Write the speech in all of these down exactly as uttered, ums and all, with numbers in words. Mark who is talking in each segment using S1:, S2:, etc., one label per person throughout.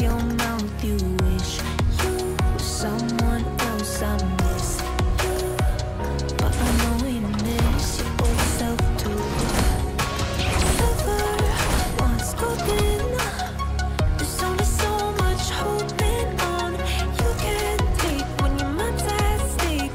S1: your mouth, you wish you were someone else. I miss you, but I know we miss your old self too. Never once golden. There's only so much holding on. You can't take when your mind's at stake.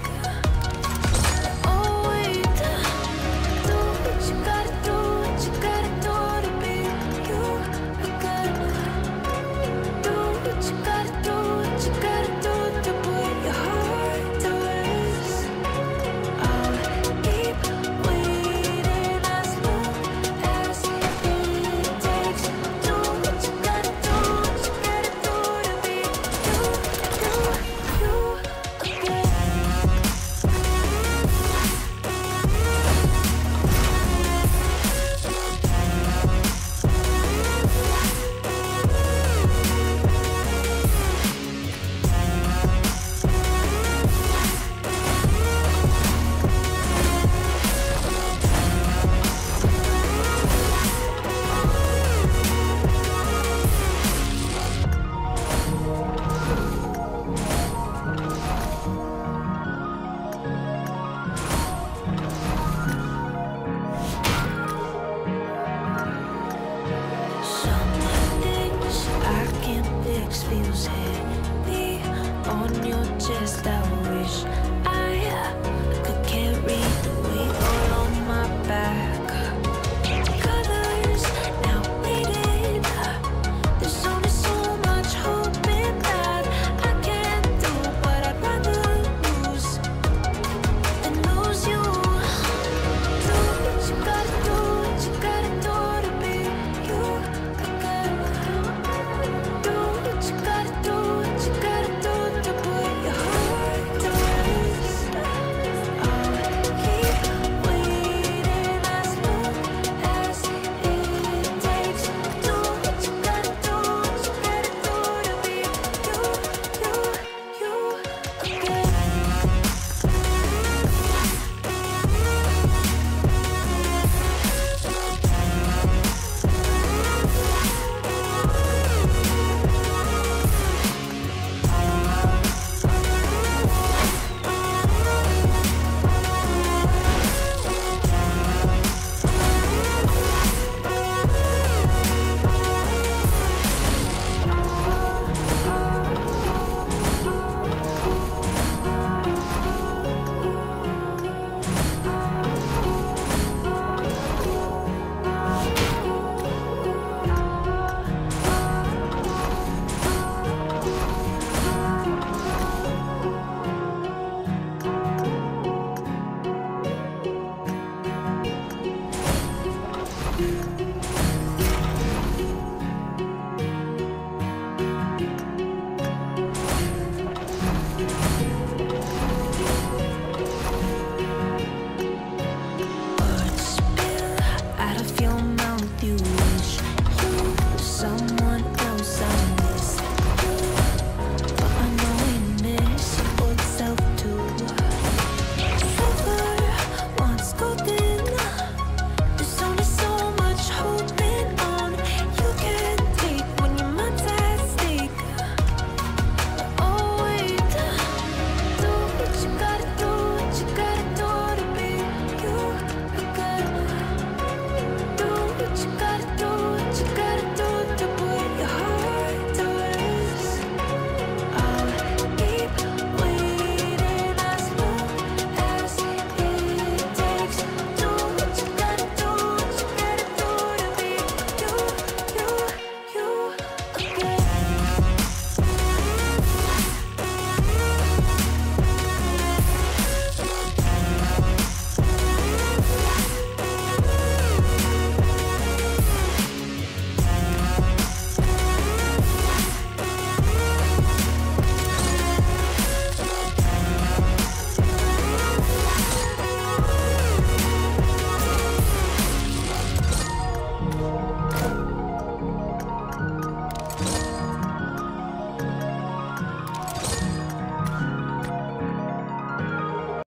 S1: Oh wait, do what you gotta do, what you gotta do to be you again. Do what you gotta do, what you gotta do to put your heart to rest. I'll keep waiting as long as it takes. Do what you gotta do, what you gotta do to be you, you, you again. Some things I can't fix feels heavy on your